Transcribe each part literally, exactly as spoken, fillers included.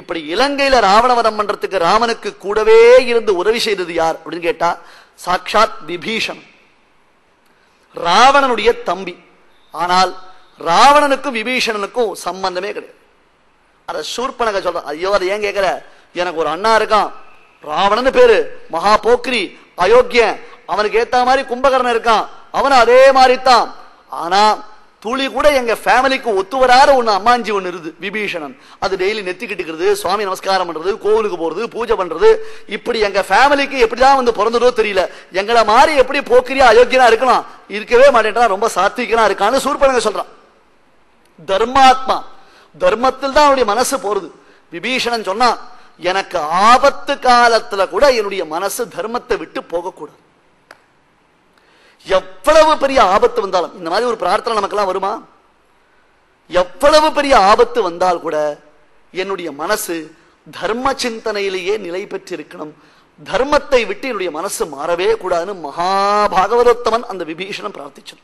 இப்படி இலங்கையில ராவணவதம் பண்றதுக்கு ராமனுக்கு கூடவே இருந்து உதவி செய்தது யார் அப்படின்னு கேட்டா சாட்சாத் விபீஷன், ராவணனுடைய தம்பி. ஆனால் ராவணனுக்கும் விபீஷணனுக்கும் சம்பந்தமே கிடையாது. அத சூர்பனக சொல்ற, ஐயோ அதை ஏன் கேட்கிற, எனக்கு ஒரு அண்ணா இருக்கான், ராவணன் பேரு, மகா போக்ரி, அயோக்கிய, அவனுக்கு ஏத்த மாதிரி கும்பகர்ணன் இருக்கான், அவன் அதே மாதிரி தான். ஆனா துளி கூட எங்க ஃபேமிலிக்கு ஒத்து வராத ஒண்ணு அம்மாஞ்சி ஒண்ணு இருக்கு விபீஷணன். அது டெய்லி நெத்திக்கிட்டுக்கிறது, சுவாமி நமஸ்காரம் பண்றது, கோவிலுக்கு போறது, பூஜை பண்றது, இப்படி எங்க ஃபேமிலிக்கு எப்படிதான் வந்து பிறந்ததோ தெரியல. எங்களை மாதிரி எப்படி போக்கிரியா அயோக்கியனா இருக்கலாம், இருக்கவே மாட்டேன்றான், ரொம்ப சாத்விகனா இருக்கான்னு சூர்பனக சொல்றான். தர்மாத்மா, தர்மத்தில் தான் அவனுடைய மனசு போறது. விபீஷணன் சொன்னா, எனக்கு ஆபத்து காலத்துல கூட என்னுடைய மனசு தர்மத்தை விட்டு போகக்கூடாது. எவ்வளவு பெரிய ஆபத்து வந்தாலும், இந்த மாதிரி ஒரு பிரார்த்தனை நமக்கெல்லாம் வருமா? எவ்வளவு பெரிய ஆபத்து வந்தால் கூட என்னுடைய மனசு தர்ம சிந்தனையிலேயே நிலை பெற்றிருக்கணும், தர்மத்தை விட்டு என்னுடைய மனசு மாறவே கூடாதுன்னு மகாபாகவதோத்தமன் அந்த விபீஷணன் பிரார்த்திச்சான்.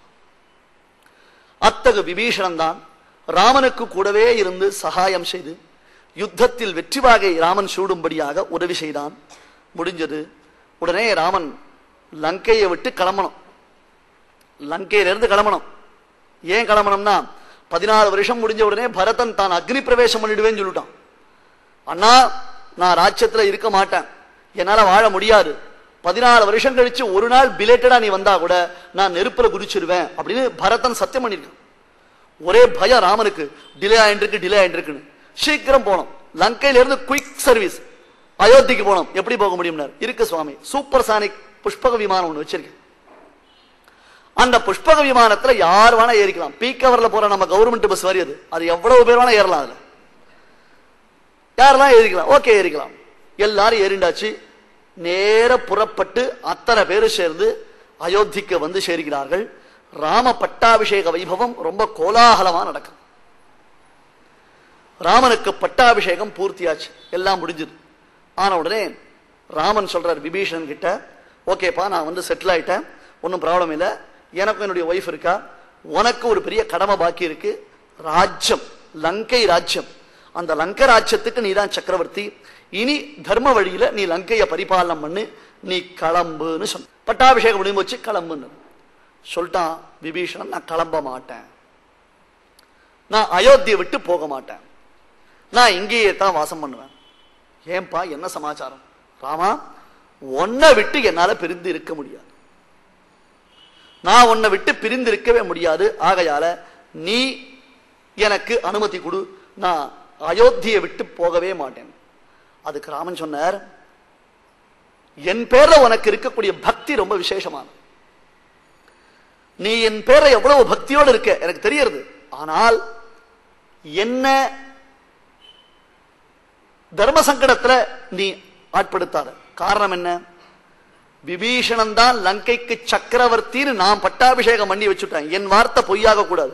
அத்தகு விபீஷணன் தான் ராமனுக்கு கூடவே இருந்து சகாயம் செய்து யுத்தத்தில் வெற்றி வாகை ராமன் சூடும்படியாக உதவி செய்தான். முடிஞ்சது. உடனே ராமன் லங்கையை விட்டு கிளம்பணும். லங்கையிலிருந்து கிளம்பணும். ஏன் கிளம்பணும்னா, பதினாறு வருஷம் முடிஞ்ச உடனே பரதன் தான் அக்னி பிரவேசம் பண்ணிடுவேன்னு சொல்லிட்டான். அண்ணா, நான் ராஜ்யத்துல இருக்க மாட்டேன், என்னால வாழ முடியாது, பதினாறு வருஷம் கழிச்சு ஒரு நாள் பிலேட்டடா நீ வந்தா கூட நான் நெருப்புல குதிச்சிருவேன் அப்படின்னு பரதன் சத்தியம் பண்ணிருக்கான். ஒரே பயம் ராமனுக்கு, டிலே ஆயிட்டு டிலே ஆயிட்டு சீக்கிரம் போனோம். லங்கையில இருந்து குயிக் சர்வீஸ் அயோத்திக்கு போனோம். எப்படி போக முடியும்? இருக்கு சுவாமி, சூப்பர் சானிக் புஷ்பக விமானம் ஒண்ணு வச்சிருக்கேன். அந்த புஷ்பக விமானத்துல யார் வேணா ஏறிக்கலாம். பீக் ஹவர்ல போற நம்ம கவர்மெண்ட் பஸ் வரியது, அது எவ்வளவு பேர் வேணா ஏறலாம். அதுல யாரெல்லாம் ஏறிக்கலாம், ஓகே ஏறிக்கலாம். எல்லாரும் ஏறிண்டாச்சு. நேர புறப்பட்டு அத்தனை பேரு சேர்ந்து அயோத்திக்கு வந்து சேர்கிறார்கள். ராம பட்டாபிஷேக வைபவம் ரொம்ப கோலாகலமா நடக்கும். ராமனுக்கு பட்டாபிஷேகம் பூர்த்தியாச்சு, எல்லாம் முடிஞ்சது. ஆன உடனே ராமன் சொல்றார் விபீஷணன் கிட்ட, ஓகேப்பா நான் வந்து செட்டில் ஆயிட்டேன், ஒன்னும் ப்ராப்ளம் இல்லை, எனக்கும் என்னுடைய ஒய்ஃப் இருக்கா, உனக்கு ஒரு பெரிய கடமை பாக்கி இருக்கு, ராஜ்யம், லங்கை ராஜ்யம், அந்த லங்கை ராஜ்யத்துக்கு நீ தான் சக்கரவர்த்தி, இனி தர்ம வழியில நீ லங்கையை பரிபாலனம் பண்ணு, நீ கிளம்புன்னு சொன்ன. பட்டாபிஷேகம் முடிவு வச்சு கிளம்புன்னு சொல்லிட்டான் விபீஷணன். நான் கிளம்ப மாட்டேன், நான் அயோத்தியை விட்டு போக மாட்டேன், நான் இங்கேயே தான் வாசம் பண்ணுவேன். ஏன்பா, என்ன சமாச்சாரம்? ராமா, உன்னை விட்டு என்னால பிரிந்து இருக்க முடியாது, நான் உன்னை விட்டு பிரிந்து இருக்கவே முடியாது, ஆகையால நீ எனக்கு அனுமதி கொடு, நான் அயோத்தியை விட்டு போகவே மாட்டேன். அதுக்கு ராமன் சொன்னார், என் பேர்ல உனக்கு இருக்கக்கூடிய பக்தி ரொம்ப விசேஷமான, நீ என் பேர்ல எவ்வளவு பக்தியோடு இருக்க எனக்கு தெரியுது, ஆனால் என்ன தர்ம சங்கடத்துல நீ ஆட்படுத்தாத. காரணம் என்ன? விபீஷணன் தான் லங்கைக்கு சக்கரவர்த்தின்னு நான் பட்டாபிஷேகம் பண்ணி வச்சுட்டேன், என் வார்த்தை பொய்யாக கூடாது,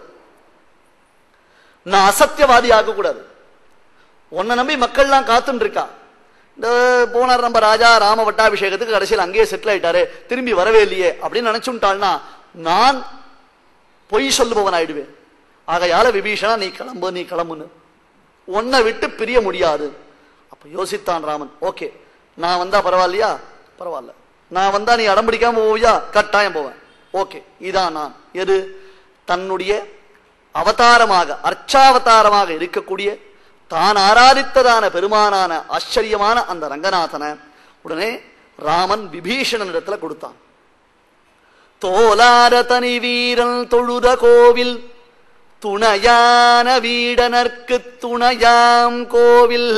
நான் அசத்தியவாதி ஆக கூடாது. உன்னை நம்பி மக்கள்லாம் காத்துட்டு இருக்கா. இந்த போனார் நம்ம ராஜா ராம பட்டாபிஷேகத்துக்கு, கடைசியில் அங்கேயே செட்டில் ஆயிட்டாரு, திரும்பி வரவே இல்லையே அப்படின்னு நினைச்சுட்டாள்னா நான் பொய் சொல்லுபவன் ஆயிடுவேன். ஆகையால விபீஷணா நீ கிளம்பு, நீ கிளம்புன்னு, உன்னை விட்டு பிரிய முடியாது. அப்ப யோசித்தான் ராமன், ஓகே நான் வந்தா பரவாயில்லையா? பரவாயில்ல. நான் வந்தா நீ அடம்பிடிக்காம போவியா? கட்டாயம் போவேன். ஓகே, இதான் நான். எது? தன்னுடைய அவதாரமாக அர்ச்சாவதாரமாக இருக்கக்கூடிய தான் ஆராதித்ததான பெருமானான ஆச்சரியமான அந்த ரங்கநாதனை உடனே ராமன் விபீஷணன் இடத்துல கொடுத்தான். தோலார தனி வீரன் தொழுத கோவில் துணையான வீடனர்க்கு துணையாம் கோவில்,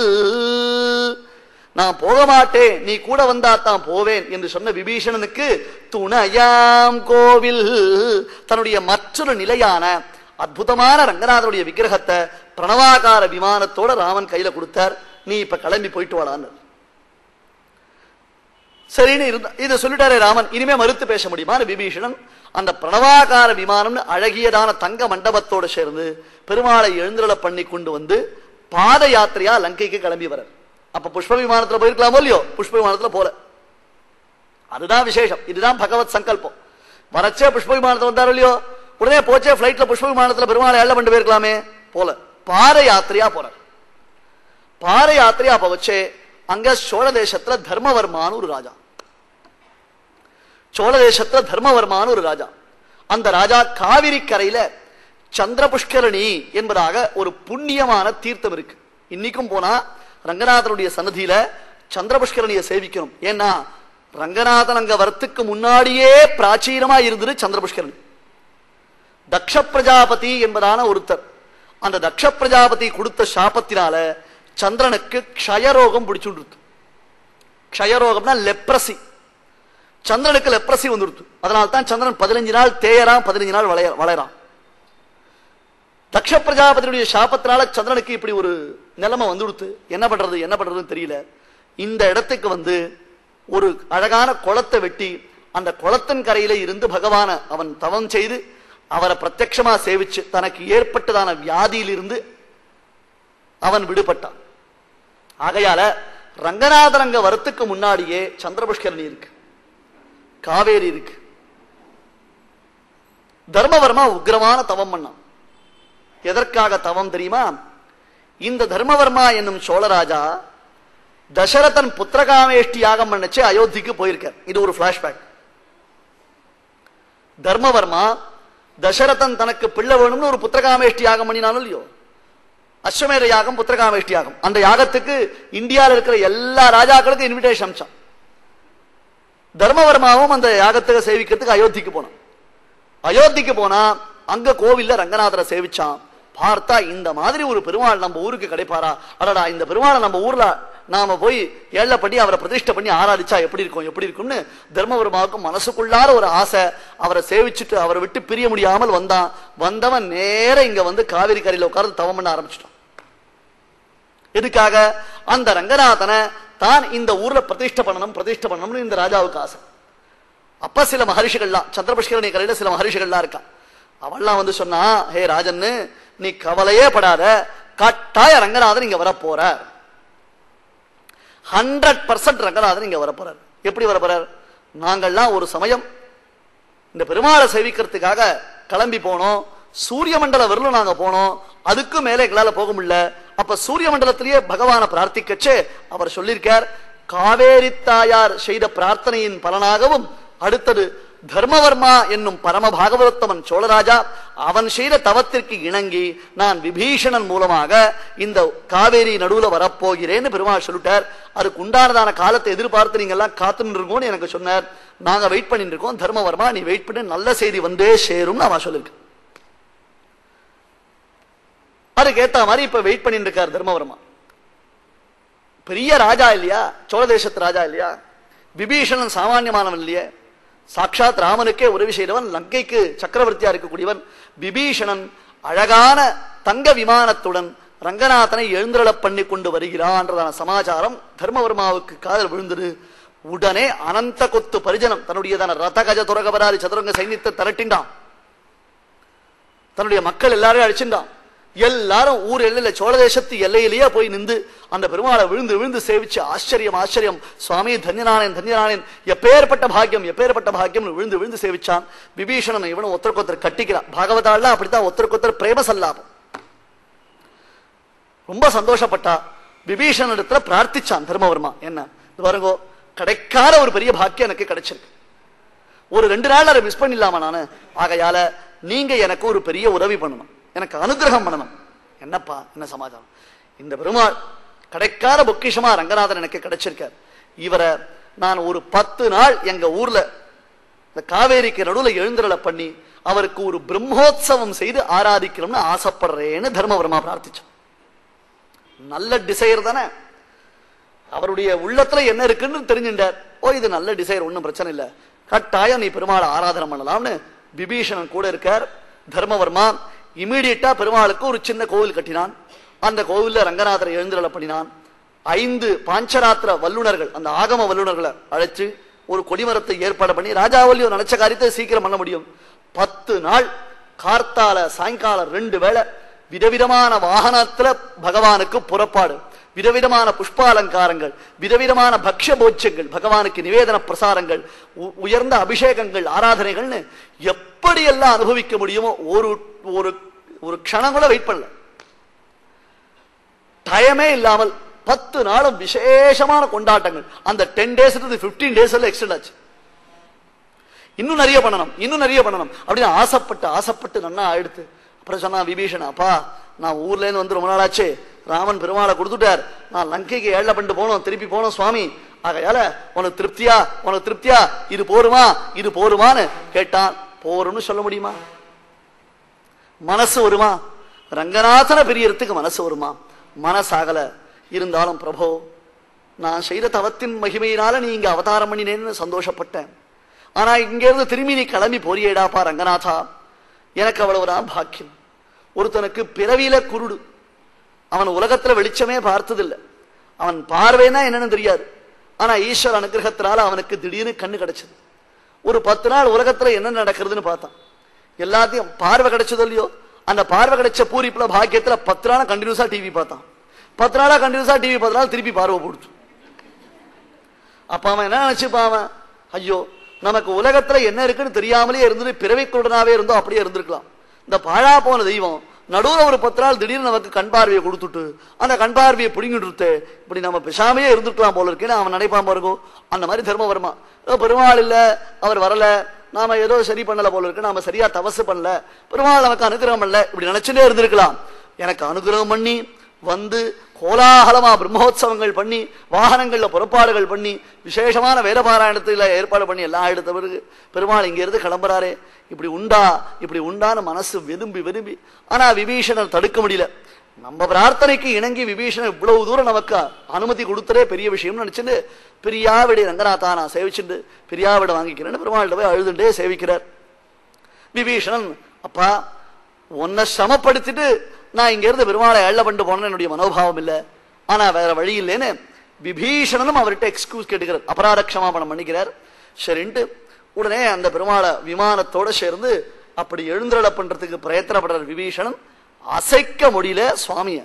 நான் போக மாட்டேன், நீ கூட வந்தா தான் போவேன் என்று சொன்ன விபீஷணனுக்கு துணையாம் கோவில், தன்னுடைய மற்றொரு நிலையான அற்புதமான ரங்கநாதனுடைய விக்கிரகத்தை பிரணவாகார விமானத்தோட ராமன் கையில கொடுத்தார். நீ இப்ப கிளம்பி போயிட்டு வாடான்னு. சரின்னு இருந்தா இதை சொல்லிட்டாரே ராமன், இனிமே மறுத்து பேச முடியுமா? விபீஷணன் அந்த பிரணவாகார விமானம்னு அழகியதான தங்க மண்டபத்தோடு சேர்ந்து பெருமாளை எழுந்தருள பண்ணி கொண்டு வந்து பாத யாத்திரையா லங்கைக்கு கிளம்பி வர. அப்ப புஷ்ப விமானத்துல போயிருக்கலாமோ இல்லையோ? புஷ்ப விமானத்துல போல. அதுதான் விசேஷம், இதுதான் பகவத் சங்கல்பம். வரச்சே புஷ்ப விமானத்துல வந்தாரோ இல்லையோ, உடனே போச்சே பிளைட்ல புஷ்ப விமானத்துல பெருமாளை எல்லாம் பண்ணி போயிருக்கலாமே, போல பாத யாத்திரையா போறார். பார யாத்திரையா அப்ப வச்சு அங்க சோழ தேசத்துல தர்மவர்மான்னு ஒரு ராஜா, சோழ தேசத்துல தர்மவர்மான்னு ஒரு ராஜா. அந்த ராஜா காவிரி கரையில சந்திர புஷ்கரணி என்பதாக ஒரு புண்ணியமான தீர்த்தம் இருக்கு. இன்னைக்கும் போனா ரங்கநாதனுடைய சன்னதியில சந்திர புஷ்கரணியை சேவிக்கணும். ஏன்னா ரங்கநாதன் அங்க வரத்துக்கு முன்னாடியே பிராச்சீனமா இருந்தது சந்திர புஷ்கரணி. தக்ஷ பிரஜாபதி என்பதான ஒருத்தர், அந்த தக்ஷ பிரஜாபதி கொடுத்த சாபத்தினால சந்திரனுக்கு க்ஷயரோகம் பிடிச்சுட்டு, க்ஷயரோகம்னா லெப்ரசி, சந்திரனுக்கு லெப்ரசி வந்துடுத்து. அதனால்தான் சந்திரன் பதினஞ்சு நாள் தேயறான், பதினஞ்சு நாள் வளைய வளரான். தக்ஷ பிரஜாபதியுடைய சாபத்தினால சந்திரனுக்கு இப்படி ஒரு நிலைமை வந்துடுத்து. என்ன பண்றது என்ன பண்றதுன்னு தெரியல. இந்த இடத்துக்கு வந்து ஒரு அழகான குளத்தை வெட்டி அந்த குளத்தின் கரையில இருந்து பகவான அவன் தவம் செய்து அவரை பிரத்யட்சமா சேவிச்சு தனக்கு ஏற்பட்டதான வியாதியிலிருந்து அவன் விடுபட்டான். ஆகையால ரங்கநாதன் அங்க வரத்துக்கு முன்னாடியே சந்திரபுஷ்கரணி இருக்கு, காவேரி இருக்கு. தர்மவர்மா உக்ரமான தவம் பண்ணான். எதற்காக தவம் தெரியுமா? இந்த தர்மவர்மா என்னும் சோழராஜா தசரதன் புத்திரகாமேஷ்டி யாகம் பண்ணச்சு அயோத்திக்கு போயிருக்கார். இது ஒரு பிளாஷ்பேக். தர்மவர்மா தசரதன் தனக்கு பிள்ளை வேணும்னு ஒரு புத்திரகாமேஷ்டி யாகம் பண்ணினாலும் இல்லையோ, அஸ்வமேத யாகம், புத்திரகாமேஷ்டி யாகம், அந்த யாகத்துக்கு இந்தியாவில் இருக்கிற எல்லா ராஜாக்களுக்கும் இன்விடேஷன் அனுப்பிச்சான். தர்மவர்மாவும் அந்த யாகத்தை சேவிக்கிறதுக்கு அயோத்திக்கு போனான். அயோத்திக்கு போனா அங்க கோவில்ல ரங்கநாதரை சேவிச்சான். பார்த்தா இந்த மாதிரி ஒரு பெருமாள் நம்ம ஊருக்கு கிடைப்பாரா? அடடா, இந்த பெருமாளை நம்ம ஊர்ல நாம போய் ஏழை பண்ணி அவரை பிரதிஷ்டை பண்ணி ஆராதிச்சா எப்படி இருக்கும் எப்படி இருக்கும்னு தர்மவர்மாவுக்கும் மனசுக்குள்ளார ஒரு ஆசை. அவரை சேவிச்சுட்டு அவரை விட்டு பிரிய முடியாமல் வந்தான். வந்தவன் நேர இங்க வந்து காவிரி கரையில உட்கார்ந்து தவம் பண்ண ஆரம்பிச்சிட்டான். எதுக்காக? அந்த ரங்கநாதனை தான் இந்த ஊர்ல பிரதிஷ்டை பண்ணணும் பிரதிஷ்டை பண்ணணும்னு இந்த ராஜாவுக்கு ஆசை. அப்ப சில மகரிஷிகள்லாம் சந்திரபுஷ்கரணி கரையில சில மகரிஷிகள்லாம் இருக்கா. அவள்லாம் வந்து சொன்னா, ஹே ராஜன்னு, நீ கவலையே படாத, கட்டாய ரங்கநாதன் இங்க வர போற, ஹண்ட்ரட் பர்சன்ட் ரங்கநாதன் இங்க வர போறார். எப்படி வர போறார்? நாங்கள்லாம் ஒரு சமயம் இந்த பெருமாளை சேவிக்கிறதுக்காக கிளம்பி போனோம். சூரிய மண்டல வரலும் நாங்க போனோம். அதுக்கு மேலே எங்களால போக முடியல. அப்ப சூரிய மண்டலத்திலேயே பகவானை பிரார்த்திக்கச்சே அவர் சொல்லியிருக்கார், காவேரி தாயார் செய்த பிரார்த்தனையின் பலனாகவும் அடுத்தது தர்மவர்மா என்னும் பரம பாகவதோத்தமன் சோழராஜா அவன் செய்த தவத்திற்கு இணங்கி நான் விபீஷணன் மூலமாக இந்த காவேரி நடுவுல வரப்போகிறேன்னு பெருமாள் சொல்லிட்டார். அதுக்கு உண்டானதான காலத்தை எதிர்பார்த்து நீங்க எல்லாம் காத்துன்னு இருக்கோம்னு எனக்கு சொன்னார். நாங்க வெயிட் பண்ணிட்டு இருக்கோம். தர்மவர்மா நீ வெயிட் பண்ணி, நல்ல செய்தி வந்தே சேரும் அவன் சொல்லிருக்கு. அதுக்கு ஏத்த மாதிரி இப்ப வெயிட் பண்ணிட்டு இருக்கார் தர்மவர்மா. பெரிய ராஜா இல்லையா, சோழ தேசத்து ராஜா இல்லையா, விபீஷணன் சாமானியமானவன் இல்லையே, சாட்சாத் ராமனுக்கே உதவி செய்தவன், லங்கைக்கு சக்கரவர்த்தியா இருக்கக்கூடியவன். விபீஷணன் அழகான தங்க விமானத்துடன் ரங்கநாதனை எழுந்தருள பண்ணி கொண்டு வருகிறான்றதான சமாச்சாரம் தர்மவர்மாவுக்கு காதல் விழுந்தது. உடனே அனந்த கொத்து பரிஜனம் தன்னுடையதான ரத கஜ துரகபராரி சதுரங்க சைன்யத்தை திரட்டின்றான். தன்னுடைய மக்கள் எல்லாரையும் அழிச்சுட்டான். எல்லாரும் ஊர் எல்லையில சோழ தேசத்து எல்லையிலேயே போய் நின்று அந்த பெருமாளை விழுந்து விழுந்து சேவிச்சு ஆச்சரியம் ஆச்சரியம், சுவாமி தன்யநானேன் தன்யநானேன், எப்பேற்பட்ட பாக்கியம் எப்பேற்பட்ட பாக்கியம் விழுந்து விழுந்து சேவிச்சான். விபீஷணன் இவனும் ஒருத்தருக்கு ஒருத்தர் கட்டிக்கிறான். பாகவதாலாம் அப்படித்தான், ஒருத்தருக்கு ஒருத்தர் பிரேம சல்லாபம். ரொம்ப சந்தோஷப்பட்டா. விபீஷணன் இடத்துல பிரார்த்திச்சான் தர்மவர்மா, என்ன பாருங்கோ, கிடைக்காத ஒரு பெரிய பாக்கியம் எனக்கு கிடைச்சிருக்கு, ஒரு ரெண்டு நாள் அதை மிஸ் பண்ணிடலாமா நானு, ஆகையால நீங்க எனக்கு ஒரு பெரிய உதவி பண்ணணும், எனக்கு அனுகிரகம் பண்ணணும். என்னப்பா என்ன சமாச்சாரம்? இந்த பெருமாள் கிடைக்காத பொக்கிஷமா ரங்கநாதன் எனக்கு கிடைச்சிருக்கார். இவரை நான் ஒரு பத்து நாள் எங்க ஊர்ல இந்த காவேரிக்கு நடுவுல எழுந்தருள பண்ணி அவருக்கு ஒரு பிரம்மோத்சவம் செய்து ஆராதிக்கணும்னு ஆசைப்படுறேன்னு தர்மவர்மா பிரார்த்திச்சான். நல்ல டிசைர் தானே, அவருடைய உள்ளத்துல என்ன இருக்குன்னு தெரிஞ்சுட்டார். ஓ இது நல்ல டிசைர், ஒன்னும் பிரச்சனை இல்லை, கட்டாயம் நீ பெருமாளை ஆராதனை பண்ணலாம்னு விபீஷணன் கூட இருக்கார். தர்மவர்மா இமீடியட்டா பெருமாளுக்கு ஒரு சின்ன கோவில் கட்டினான். அந்த கோவில்ல ரங்கநாதரை எழுந்தருள பண்ணினான். ஐந்து பாஞ்சராத்திர வல்லுநர்கள், அந்த ஆகம வல்லுநர்களை அழைச்சு ஒரு கொடிமரத்தை ஏற்பாடு பண்ணி, ராஜாவல்லியோ நினைச்ச காரியத்தை சீக்கிரம் பண்ண முடியும். பத்து நாள் கார்த்தால சாயங்காலம் ரெண்டு வேளை விதவிதமான வாகனத்துல பகவானுக்கு புறப்பாடு, விதவிதமான புஷ்பாலங்காரங்கள், விதவிதமான பக்ஷ போட்சங்கள், பகவானுக்கு நிவேதன பிரசாரங்கள், உயர்ந்த அபிஷேகங்கள், ஆராதனைகள்னு எப்படி எல்லாம் அனுபவிக்க முடியுமோ ஒரு ஒரு ஒரு க்ஷணம் கூட வெயிட் பண்ணல. டயமே இல்லாமல் பத்து நாளும் விசேஷமான கொண்டாட்டங்கள். அந்த ten days fifteen days extend ஆச்சு. இன்னும் நிறைய பண்ணணும், இன்னும் நிறைய பண்ணணும் அப்படின்னு ஆசைப்பட்டு ஆசைப்பட்டு நன்னா ஆயிடுத்து. அப்புறம் சொன்னா விபீஷன், அப்பா நான் ஊர்ல இருந்து வந்து ரொம்ப நாளாச்சு, ராமன் பெருமாளை கொடுத்துட்டார், நான் லங்கைக்கு ஏழை பண்ணிட்டு போனோம், திருப்பி போனோம் சுவாமி, ஆகையால உனக்கு திருப்தியா, உனக்கு திருப்தியா, இது போருமா, இது போருமான்னு கேட்டான். போரும்னு சொல்ல முடியுமா? மனசு வருமா? ரங்கநாதன பிரியறதுக்கு மனசு வருமா? மனசாகல. இருந்தாலும் பிரபோ, நான் செய்த தவத்தின் மகிமையினால நீ இங்க அவதாரம் பண்ணினேன்னு சந்தோஷப்பட்டேன். ஆனா இங்க இருந்து திரும்பி நீ கிளம்பி போறியேடாப்பா ரங்கநாதா, எனக்கு அவ்வளவுதான் பாக்கியம். ஒருத்தனுக்கு பிறவியில குருடு, அவன் உலகத்துல வெளிச்சமே பார்த்ததில்லை, அவன் பார்வைனா என்னன்னு தெரியாது. ஆனா ஈஸ்வர அனுகிரகத்தினால அவனுக்கு திடீர்னு கண்ணு கிடைச்சது. ஒரு பத்து நாள் உலகத்துல என்ன நடக்கிறதுன்னு பார்த்தான். எல்லாத்தையும் பார்வை கிடைச்சதோ இல்லையோ, அந்த பார்வை கிடைச்ச பூரிப்புல பாக்கியத்துல பத்து நாள் கண்டினியூஸா டிவி பார்த்தான். பத்து நாளா கண்டினியூஸா டிவி பார்த்தனால திருப்பி பார்வை போடுச்சு. அப்ப அவன் என்ன நினைச்சுப்பான், ஐயோ நமக்கு உலகத்துல என்ன இருக்குன்னு தெரியாமலே இருந்து பிறவிக்குடனாவே இருந்தோம், அப்படியே இருந்திருக்கலாம். இந்த பாழா போன தெய்வம் நடுவுல ஒரு பத்து நாள் திடீர்னு நமக்கு கண் பார்வையை கொடுத்துட்டு அந்த கண் பார்வையை பிடிங்கிட்டு இப்படி நம்ம பேசாமையே இருந்துருக்கலாம் போல இருக்கேன்னு அவன் நினைப்பான் பாருங்க. அந்த மாதிரி தர்மம் வருமா? பெருமாள் இல்ல, அவர் வரல, நாம ஏதோ சரி பண்ணல போல இருக்கு, நாம சரியா தவசு பண்ணல, பெருமாள் நமக்கு அனுகிரகம் பண்ணல, இப்படி நினைச்சுட்டே இருந்திருக்கலாம். எனக்கு அனுகிரகம் பண்ணி வந்து கோலாகலமா பிரம்மோத்சவங்கள் பண்ணி வாகனங்கள்ல புறப்பாடுகள் பண்ணி விசேஷமான வேதபாராயணத்துல ஏற்பாடு பண்ணி எல்லாம் எடுத்த பிறகு பெருமாள் இங்க இருந்து கிளம்புறாரே, இப்படி உண்டா இப்படி உண்டான மனசு விரும்பி விரும்பி. ஆனா விபீஷணன் தடுக்க முடியல. நம்ம பிரார்த்தனைக்கு இணங்கி விபீஷணன் இவ்வளவு தூரம் நமக்கு அனுமதி கொடுத்தரே பெரிய விஷயம்னு நினைச்சுட்டு பிரியாவிட ரங்கநாதா நான் சேவிச்சுட்டு பிரியாவிட வாங்கிக்கிறேன்னு பெருமாள்கிட்ட போய் அழுதுண்டே சேவிக்கிறார். விபீஷணன், அப்பா உன்னை சமப்படுத்திட்டு நான் இங்க இருந்து பெருமாளை எள்ள பண்ணிட்டு போன என்னுடைய மனோபாவம் இல்லை, ஆனா வேற வழி இல்லைன்னு விபீஷணனும் அவர்கிட்ட எக்ஸ்கியூஸ் கேட்டுக்கிறார், அபராத க்ஷமாபணம் பண்ணிக்கிறார். சரின்ட்டு உடனே அந்த பெருமாளை விமானத்தோட சேர்ந்து அப்படி எழுந்தருள பண்றதுக்கு பிரயத்தனப்படுற விபீஷணன் அசைக்க முடியல சுவாமிய.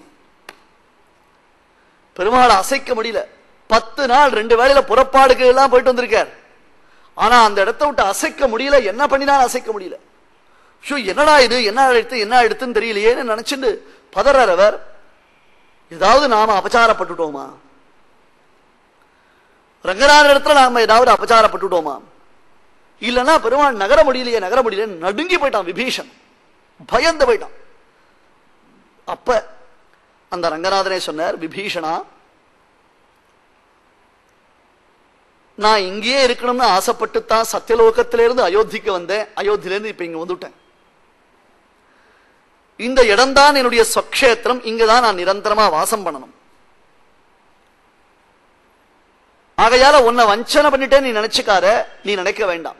பெருமாளை அசைக்க முடியல. பத்து நாள் ரெண்டு வேளையில புறப்பாடுக்கு எல்லாம் போயிட்டு வந்திருக்கார். ஆனா அந்த இடத்தை விட்டு அசைக்க முடியல. என்ன பண்ணினாலும் அசைக்க முடியல. என்னடா இது, என்ன எடுத்து என்ன எடுத்துன்னு தெரியலையேன்னு நினைச்சுட்டு பதறவர். ஏதாவது நாம அபச்சாரப்பட்டுட்டோமா? ரங்கநாதர் இடத்துல நாம ஏதாவது அபச்சாரப்பட்டுட்டோமா? இல்லைன்னா பெருமாள் நகர முடியலையே நகர முடியல நடுங்கி போயிட்டான் விபீஷன், பயந்து போயிட்டான். அப்ப அந்த ரங்கநாதனே சொன்னார், விபீஷணா நான் இங்கேயே இருக்கணும்னு ஆசைப்பட்டுத்தான் சத்தியலோகத்திலிருந்து அயோத்திக்கு வந்தேன், அயோத்தியிலிருந்து இப்ப இங்க வந்துட்டேன். இந்த இடம்தான் என்னுடைய சொக்ஷேத்திரம், இங்கதான் நான் நிரந்தரமா வாசம் பண்ணணும். ஆகையால உன்னை வஞ்சனை பண்ணிட்டே நீ நினைச்சுக்காத, நீ நினைக்க வேண்டாம்.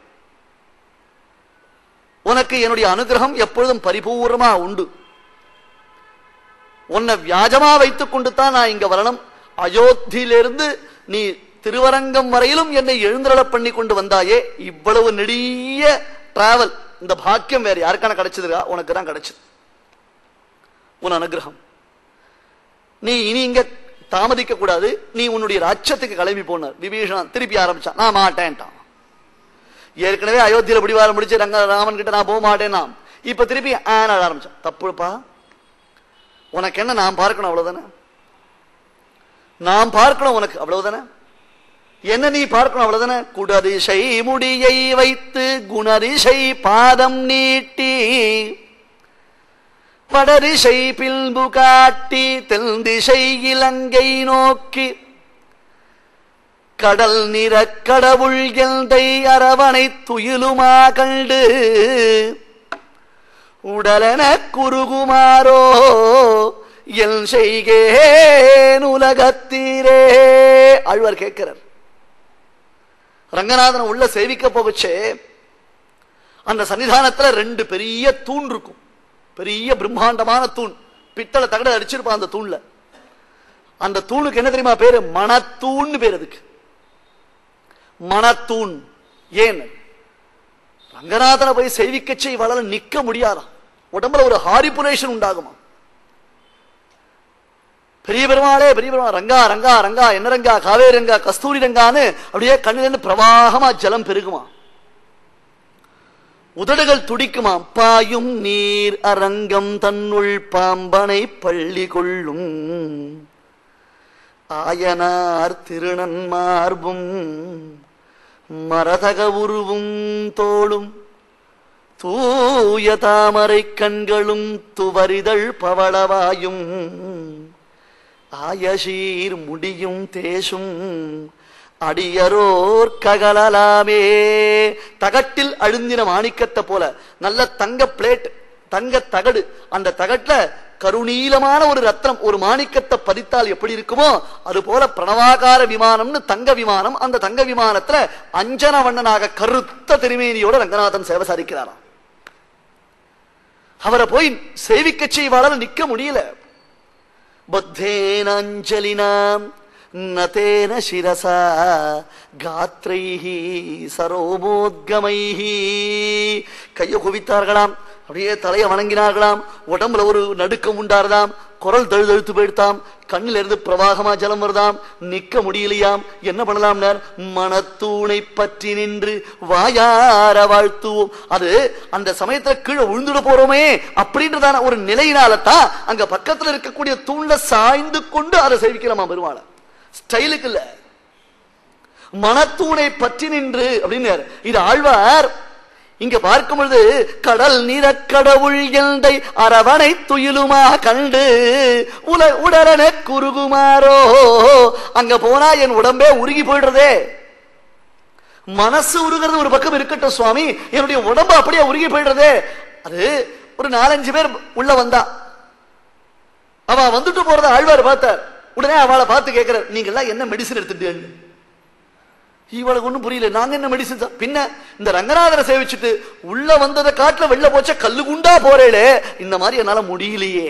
உனக்கு என்னுடைய அனுகிரகம் எப்பொழுதும் பரிபூர்ணமா உண்டு. உன்னை வியாஜமா வைத்துக் கொண்டு தான் நான் இங்க வரணும். அயோத்தியிலிருந்து நீ திருவரங்கம் வரையிலும் என்னை எழுந்தருள பண்ணி கொண்டு வந்தாயே, இவ்வளவு நெடிய டிராவல், இந்த பாக்கியம் வேற யாருக்கான கிடைச்சதுக்கா? உனக்கு தான் கிடைச்சது உன் அனுகிரகம். நீ இனி இங்க தாமதிக்க கூடாது, நீ உன்னுடைய ராஜ்யத்துக்கு கிளம்பி போனார். விபீஷணன் திருப்பி ஆரம்பிச்சான், நான் மாட்டேன்ட்டான். ஏற்கனவே அயோத்தியில பிடிவாரம் முடிச்சு ரங்க ராமன் கிட்ட நான் போக மாட்டேன்னா இப்ப திருப்பி ஆன ஆரம்பிச்சான். தப்புப்பா, உனக்கு என்ன நான் பார்க்கணும் அவ்வளவுதானே, நான் பார்க்கணும் உனக்கு அவ்வளவுதானே, என்ன நீ பார்க்கணும் அவ்வளவுதானே. குடதிசை முடியை வைத்து குணதிசை பாதம் நீட்டி படதிசை பில்பு காட்டி தென் திசை இலங்கை நோக்கி கடல் நிற கடவுள் எந்தை அரவணை துயிலுமா கண்டு உடலென குறுகுமாரோ என் செய்கேன் உலகத்தீரே. ஆழ்வார் கேட்கிறார். ரங்கநாதன் உள்ள சேவிக்க போகச்சே அந்த சன்னிதானத்துல ரெண்டு பெரிய தூண் இருக்கும், பெரிய பிரம்மாண்டமான தூண், பித்தளை தகட அடிச்சிருப்பான் அந்த தூண்ல. அந்த தூணுக்கு என்ன தெரியுமா பேரு? மணத்தூண் பேர். அதுக்கு மணத்தூண். ஏன் ரங்கநாதனை போய் சேவிக்கச்சே இவளால நிக்க முடியாதாம், உடம்புல ஒரு ஹாரிபுலேஷன் உண்டாகுமா. பெரிய பெருமாளே பெரிய பெருமாள் ரங்கா ரங்கா ரங்கா என்ன ரங்கா காவேரி ரங்கா கஸ்தூரி ரங்கான்னு அப்படியே கண்ணிலிருந்து பிரவாகமா ஜலம் பெருகுமா, உதடுகள் துடிக்குமா. பாயும் நீர் அரங்கம் தன்னுள் பாம்பனை பள்ளி கொள்ளும் ஆயனார் திருநன்மார்பும் மரதக உருவும் தோளும் தூய தாமரை கண்களும் துவரிதழ் பவளவாயும் ஆயசீர் முடியும் தேசும் அடியரோர் ககலாமே. தகட்டில் அழுந்தின மாணிக்கத்தை போல நல்ல தங்க பிளேட், தங்க தகடு, அந்த தகட்டுல கருநீலமான ஒரு ரத்னம், ஒரு மாணிக்கத்தை பதித்தால் எப்படி இருக்குமோ அது போல பிரணவாகார விமானம்னு தங்க விமானம். அந்த தங்க விமானத்துல அஞ்சன வண்ணனாக கருத்த திருமேனியோட ரங்கநாதன் சேவை சாதிக்கிறாராம். அவரை போய் சேவிக்க செய்வாளர் நிக்க முடியல. பத்தேன அஞ்சலினாம் நதேன சிரசா காத்ரைஹி சரோமோத்கமைஹி. கையை குவித்தார்களாம், அப்படியே தலையை வணங்கினார்களாம், உடம்புல ஒரு நடுக்கம் உண்டாரதாம், குரல் தழுதழுத்து போயிடுத்தாம், கண்ணில இருந்து பிரவாகமா ஜலம் வருதாம், நிக்க முடியலையாம். என்ன பண்ணலாம்னார், மனத்தூணை பற்றி நின்று வாயார வாழ்த்துவோம். அது அந்த சமயத்துல கீழே விழுந்துட போறோமே அப்படின்றதான ஒரு நிலையினால்தான் அங்க பக்கத்துல இருக்கக்கூடிய தூண்ல சாய்ந்து கொண்டு அதை சேவிக்கலாமா பெருமாளை. ஸ்டைலுக்கு இல்ல, மனத்தூணை பற்றி நின்று அப்படின்னு. இது ஆழ்வார் இங்க பார்க்கும் பொழுது கடல் நிறக்கடவுள் எந்தை அரவணை துயிலுமா கண்டு உல உடலன குறுகுமாரோ. அங்க போனா என் உடம்பே உருகி போயிடுறதே. மனசு உருகிறது ஒரு பக்கம் இருக்கட்டும் சுவாமி, என்னுடைய உடம்பு அப்படியே உருகி போயிடுறதே. அது ஒரு நாலஞ்சு பேர் உள்ள வந்தா, அவ வந்துட்டு போறத ஆழ்வார் பார்த்தார். உடனே அவளை பார்த்து கேட்கிறார், நீங்க எல்லாம் என்ன மெடிசன் எடுத்துட்டு? இவளுக்கு ஒண்ணும் புரியல, நாங்க என்ன மெடிசன். பின்ன இந்த ரங்கநாதரை சேவிச்சுட்டு உள்ள வந்ததை காட்டுல வெளில போச்ச கல்லு குண்டா போறேளே, இந்த மாதிரி என்னால முடியலையே,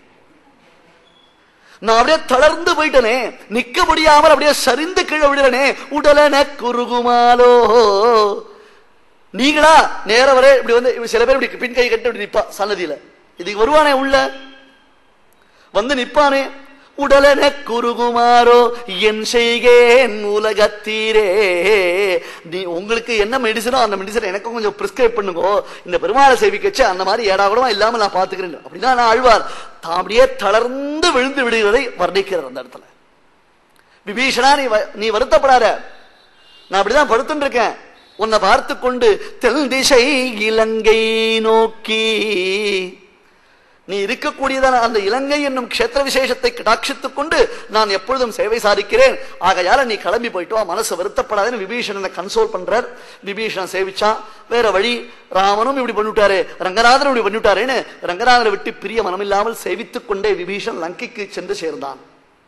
நான் அப்படியே தளர்ந்து போயிட்டனே, நிக்க முடியாமல் அப்படியே சரிந்து கீழே விடுறனே, உடலன குறுகுமாலோ. நீங்களா நேர வர இப்படி வந்து சில பேர் இப்படி பின் கை கட்டு இப்படி நிப்பா சன்னதியில, இதுக்கு வருவானே உள்ள வந்து நிப்பானே, உடலன குறுகுமாரோ என் செய்கேன் உலகத்தீரே. நீ உங்களுக்கு என்ன மெடிசனோ அந்த மெடிசன் எனக்கு கொஞ்சம் பிரிஸ்கிரைப் பண்ணுங்க, இந்த பெருமாளை சேவிக்கச்சு அந்த மாதிரி ஏடா கூடமா இல்லாம நான் பாத்துக்கிறேன் அப்படின்னா நான் ஆழ்வார் தான் அப்படியே தளர்ந்து விழுந்து விடுகிறதை வர்ணிக்கிறார் அந்த இடத்துல. விபீஷணா நீ நீ வருத்தப்படாத, நான் அப்படிதான் படுத்துட்டு இருக்கேன், உன்னை பார்த்து கொண்டு தென் திசை இலங்கை நோக்கி நீ இருக்கக்கூடியதான அந்த இலங்கை என்னும் கஷேத்திர விசேஷத்தை கடாட்சித்துக் கொண்டு நான் எப்பொழுதும் சேவை சாதிக்கிறேன், ஆகையால நீ கிளம்பி போயிட்டு வா, மனசு வருத்தப்படாதுன்னு விபீஷணனை கன்சோல் பண்றார். விபீஷணன் சேவிச்சான், வேற வழி, ராமனும் இப்படி பண்ணிவிட்டாரு, ரங்கநாதனும் இப்படி பண்ணிவிட்டாருன்னு ரங்கநாதனை விட்டு பிரிய மனமில்லாமல் சேவித்துக் கொண்டே விபீஷன் லங்கைக்கு சென்று சேர்ந்தான்.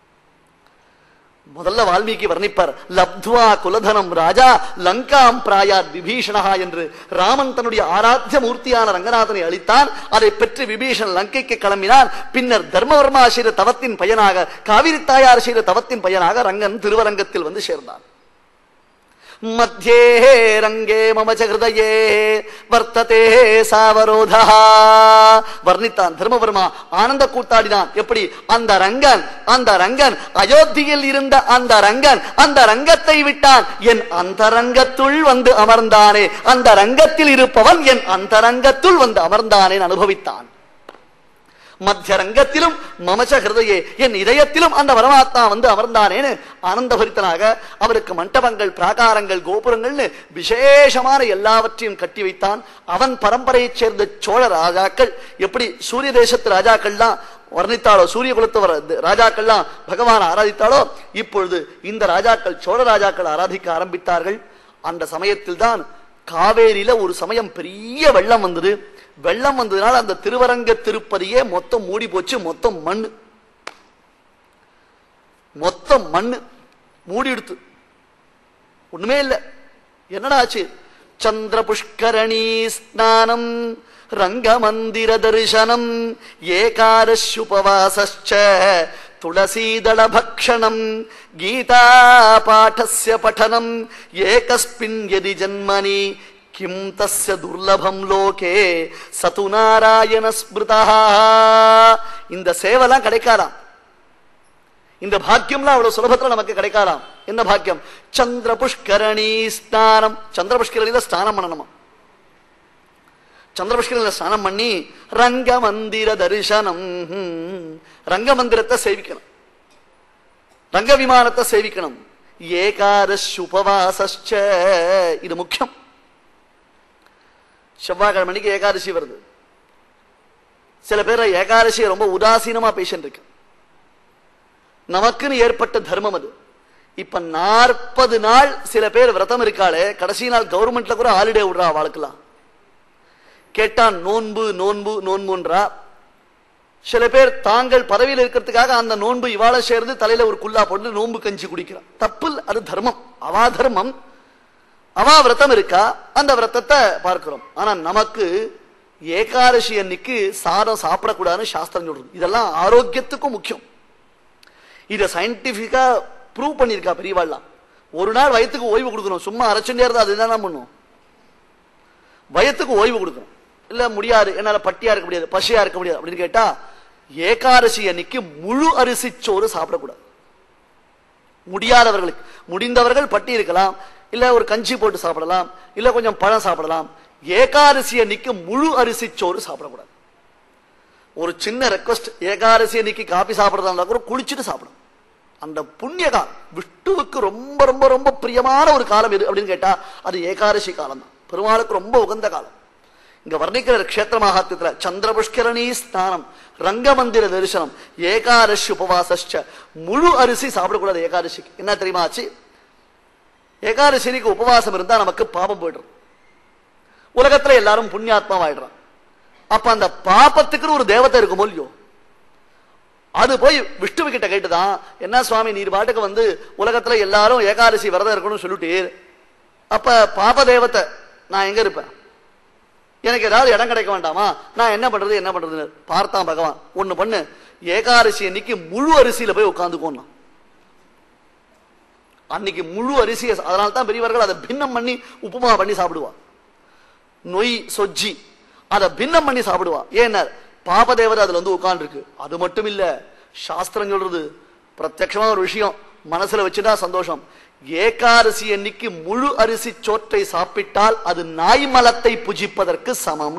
முதல்ல வால்மீகி வர்ணிப்பார், லப்துவா குலதனம் ராஜா லங்காம் பிராயாத் விபீஷணா என்று. ராமன் தன்னுடைய ஆராத்திய மூர்த்தியான ரங்கநாதனை அளித்தான், அதை பெற்று விபீஷன் லங்கைக்கு கிளம்பினார். பின்னர் தர்மவர்மா செய்த தவத்தின் பயனாக, காவிரி தாயார் செய்த தவத்தின் பயனாக ரங்கன் திருவரங்கத்தில் வந்து சேர்ந்தான். மத்தியே ரங்கே மம ச ஹிருதயே வர்த்ததே சாவரோதா வர்ணித்தான் தர்மவர்மா. ஆனந்த கூத்தாடினான். எப்படி? அந்த ரங்கன் அந்த ரங்கன் அயோத்தியில் இருந்த அந்த ரங்கன் அந்த ரங்கத்தை விட்டான், என் அந்தரங்கத்துள் வந்து அமர்ந்தானே, அந்த ரங்கத்தில் இருப்பவன் என் அந்தரங்கத்துள் வந்து அமர்ந்தானே அனுபவித்தான். மத்திய ரங்கத்திலும் மமச ஹிருதயே, என் இதயத்திலும் அந்த பரமாத்மா வந்து அமர்ந்தானேன்னு ஆனந்தபரித்தனாக அவருக்கு மண்டபங்கள், பிராகாரங்கள், கோபுரங்கள்னு விசேஷமான எல்லாவற்றையும் கட்டி வைத்தான். அவன் பரம்பரையைச் சேர்ந்த சோழ ராஜாக்கள் எப்படி சூரிய தேசத்து ராஜாக்கள்லாம் வர்ணித்தாளோ, சூரிய குலத்து ராஜாக்கள்லாம் பகவான் ஆராதித்தாளோ, இப்பொழுது இந்த ராஜாக்கள் சோழ ராஜாக்கள் ஆராதிக்க ஆரம்பித்தார்கள். அந்த சமயத்தில் தான் காவேரியில ஒரு சமயம் பெரிய வெள்ளம் வந்தது. வெள்ளம் வந்ததுனால அந்த திருவரங்க திருப்பதியே மொத்தம் மூடி போச்சு. மொத்தம் மண்ணு, மொத்தம் மண்ணு மூடி எடுத்து ஒண்ணுமே இல்லை. என்னடா ஆச்சு? சந்திர புஷ்கரணி ஸ்நானம் ரங்க மந்திர தரிசனம் ஏகாதசுபவாசஸ்ச துளசீதள பக்ஷணம் கீதா பாடஸ்ய படனம் ஏகஸ்மின் யதி ஜன்மனி கிம் தஸ்ய துர்லபம் லோகே சது நாராயண ஸ்மிருதா. இந்த சேவலாம் கிடைக்காதாம், இந்த பாக்கியம்லாம் அவ்வளவு சுலபத்துல நமக்கு கிடைக்காதாம். என்ன பாக்கியம்? சந்திர புஷ்கரணி ஸ்நானம். சந்திர புஷ்கரணியில ஸ்நானம் பண்ணணுமா? சந்திர புஷ்கரணியில ஸ்நானம் பண்ணி ரங்க மந்திர தரிசனம், ரங்க மந்திரத்தை சேவிக்கணும். ரங்க விமானத்தை சேவிக்கணும். ஏகாதசி உபவாசச்ச, இது முக்கியம். செவ்வாய்க்கிழமைக்கு ஏகாதசி வருது. சில பேர் ஏகாதசியை ரொம்ப உதாசீனமா பேசிட்டு இருக்கு. நமக்குன்னு ஏற்பட்ட தர்மம் அது. இப்ப நாற்பது நாள் சில பேர் விரதம் இருக்காளே, கடைசி நாள் கவர்மெண்ட்ல கூட ஹாலிடே விடுறா அவளுக்குலாம். கேட்டா நோன்பு நோன்பு நோன்புன்றா. சில பேர் தாங்கள் பதவியில் இருக்கிறதுக்காக அந்த நோன்பு இவாள சேர்ந்து தலையில ஒரு குல்லா போட்டு நோன்பு கஞ்சி குடிக்கிறான். தப்பு, அது தர்மம். அவா தர்மம், அவா விரதம் இருக்கா, அந்த விரதத்தை பார்க்கிறோம். ஆனா நமக்கு ஏகாதசி அன்னைக்கு சாதம் சாப்பிடக்கூடாதுன்னு சாஸ்திரம் சொல்றது. இதெல்லாம் ஆரோக்கியத்துக்கும் முக்கியம். இதை சயின்டிபிக்கா ப்ரூவ் பண்ணிருக்கா பெரியவாள்லாம். ஒரு நாள் வயிற்றுக்கு ஓய்வு கொடுக்கணும். சும்மா அரைச்சுட்டே இருந்தா அது என்ன பண்ணும்? வயத்துக்கு ஓய்வு கொடுக்கணும். இல்ல முடியாது, என்னால பட்டியா இருக்க முடியாது, பசியா இருக்க முடியாது அப்படின்னு கேட்டா, ஏகாதசி அன்னைக்கு முழு அரிசி சோறு சாப்பிடக்கூடாது. முடியாதவர்களுக்கு, முடிந்தவர்கள் பட்டி இருக்கலாம், இல்ல ஒரு கஞ்சி போட்டு சாப்பிடலாம், இல்ல கொஞ்சம் பழம் சாப்பிடலாம். ஏகாதசி அன்னைக்கு முழு அரிசி சோறு சாப்பிடக்கூடாது. ஒரு சின்ன ரெக்வஸ்ட், ஏகாதசி அன்னைக்கு காபி சாப்பிடறதா கூட குளிச்சுட்டு சாப்பிடும். அந்த புண்ணிய காலம் விஷ்ணுவுக்கு ரொம்ப ரொம்ப ரொம்ப பிரியமான ஒரு காலம் எது அப்படின்னு கேட்டா அது ஏகாதசி காலம் தான். பெருமாளுக்கு ரொம்ப உகந்த காலம். இங்க வர்ணிக்கிற கஷேத்திர மகாத்மியத்துல சந்திர புஷ்கரணி ஸ்நானம், ரங்க மந்திர தரிசனம், ஏகாதசி உபவாசச்ச, முழு அரிசி சாப்பிடக்கூடாது ஏகாதசிக்கு. என்ன தெரியுமா ஆச்சு? ஏகாதசிக்கு உபவாசம் இருந்தா நமக்கு பாபம் போயிடும். உலகத்துல எல்லாரும் புண்ணியாத்மாவாயிடுறான். அப்ப அந்த பாபத்துக்கு ஒரு தேவதை இருக்குமோ இல்லையோ, அது போய் விஷ்ணு கிட்ட கேட்டுதான், என்ன சுவாமி நீர் பாட்டுக்கு வந்து உலகத்துல எல்லாரும் ஏகாதசி விரதம் இருக்கணும்னு சொல்லிட்டு, அப்ப பாப தேவத்தை நான் எங்க இருப்பேன்? எனக்கு ஏதாவது இடம் கிடைக்க வேண்டாமா? நான் என்ன பண்றது என்ன பண்றதுன்னு பார்த்தான் பகவான். ஒண்ணு பண்ணு, ஏகாதசி அன்னைக்கு முழு அரிசியில போய் உட்காந்துக்கோன்னா. அன்னைக்கு முழு அரிசி, அதனால்தான் பெரியவர்கள் அதை பின்னம் பண்ணி உப்புமா பண்ணி சாப்பிடுவா. நொய் சொஜ்ஜி அதை பின்னம் பண்ணி சாப்பிடுவா. ஏன்னா பாபதேவதை அதுல வந்து உட்கார்ந்து இருக்கு. அது மட்டும் இல்ல, சாஸ்திரம் சொல்றது பிரத்யட்சமா ஒரு விஷயம் மனசுல வச்சுட்டா சந்தோஷம். ஏகாதசி அன்னைக்கு முழு அரிசி சோற்றை சாப்பிட்டால் அது நாய் மலத்தை புஜிப்பதற்கு சமம்.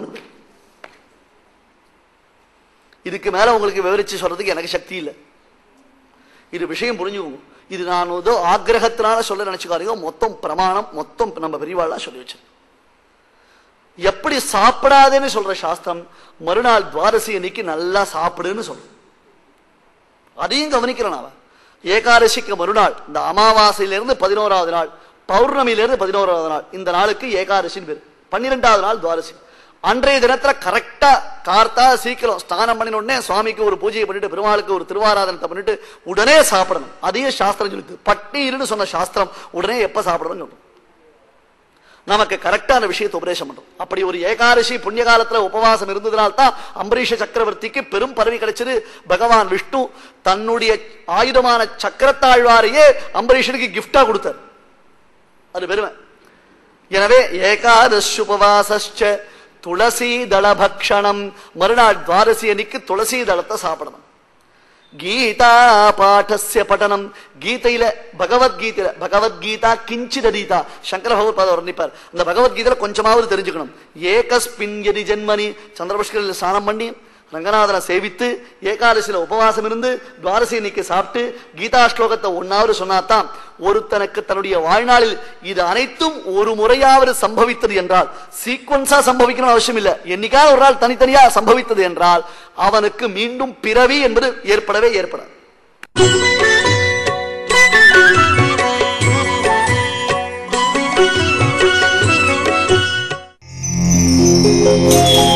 இதுக்கு மேல உங்களுக்கு விவரிச்சு சொல்றதுக்கு எனக்கு சக்தி இல்லை. இது விஷயம் புரிஞ்சுக்கோங்க. இது நான் ஏதோ ஆக்கிரகத்தினால சொல்ல நினைச்சுக்காதீங்க. மொத்தம் பிரமாணம், மொத்தம் நம்ம பெரியவாள்லாம் சொல்லி வச்சு. எப்படி சாப்பிடாதேன்னு சொல்ற சாஸ்திரம், மறுநாள் துவாதசி அன்னைக்கு நல்லா சாப்பிடுன்னு சொல்ற. அதையும் கவனிக்கிறேன். அவன் ஏகாதசிக்கு மறுநாள், இந்த அமாவாசையிலிருந்து பதினோராவது நாள், பௌர்ணமியிலிருந்து பதினோராவது நாள், இந்த நாளுக்கு ஏகாதசின்னு பேரு. பன்னிரெண்டாவது நாள் துவாதசி. அன்றைய தினத்துல கரெக்டா கார்த்தா சீக்கிரம் ஸ்நானம் பண்ணின உடனே சுவாமிக்கு ஒரு பூஜையை பண்ணிட்டு பெருமாளுக்கு ஒரு திருவாராதனத்தை பண்ணிட்டு உடனே சாப்பிடணும். அதையும் சாஸ்திரம் சொல்லுது. பட்டியல்னு சொன்ன சாஸ்திரம் உடனே எப்ப சாப்பிடணும்னு சொல்றோம். நமக்கு கரெக்டான விஷயத்தை உபதேசம் பண்றோம். அப்படி ஒரு ஏகாதசி புண்ணிய காலத்துல உபவாசம் இருந்ததுனால்தான் அம்பரீஷ சக்கரவர்த்திக்கு பெரும் பதவி கிடைச்சது. பகவான் விஷ்ணு தன்னுடைய ஆயுதமான சக்கரத்தாழ்வாரையே அம்பரீஷனுக்கு கிஃப்டா கொடுத்தார். அது பெருமை. எனவே ஏகாதசி உபவாசச்ச துளசி தள பக்ஷணம், மறுநாள் துவாதசி அன்னைக்கு துளசி தளத்தை சாப்பிடணும். கீதா பாடஸ்ய பட்டனம், கீதையில பகவத்கீதையில பகவத்கீதா கிஞ்சிதீதா சங்கர பகவத்பாதர் வர்ணிப்பார். அந்த பகவத்கீதையில கொஞ்சமாவது தெரிஞ்சுக்கணும். ஏகஸ்மின் யதி ஜென்மனி, சந்திரபுஷ்கரில் ஸ்நானம் பண்ணி ரங்கநாதனை சேவித்து ஏகாதசியில உபவாசம் இருந்து துவாதசி அன்னைக்கு சாப்பிட்டு கீதா ஸ்லோகத்தை ஒன்னாவது சொன்னாதான் ஒருத்தனுக்கு தன்னுடைய வாழ்நாளில் இது அனைத்தும் ஒரு முறையாவது சம்பவித்தது என்றால், சீக்வன்ஸா சம்பவிக்கணும் அவசியம் இல்லை, என்னைக்காவது ஒரு நாள் தனித்தனியா சம்பவித்தது என்றால் அவனுக்கு மீண்டும் பிறவி என்பது ஏற்படவே ஏற்படாது.